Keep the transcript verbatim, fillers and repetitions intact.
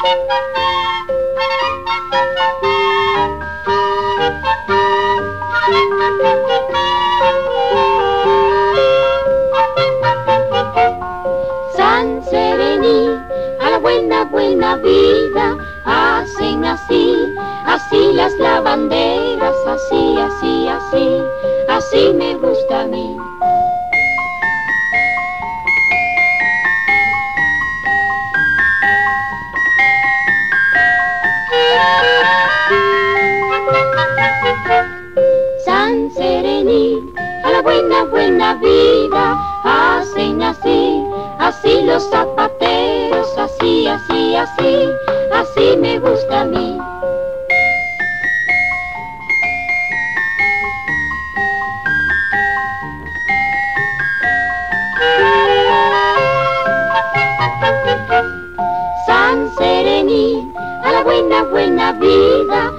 San Serení, a la buena, buena vida, hacen así, así las lavanderas, así, así, así, así me gusta a mí. San Serení, a la buena, buena vida, hacen así, así los zapateros, así, así, así, así me gusta a mí. San Serení, a la buena, buena vida,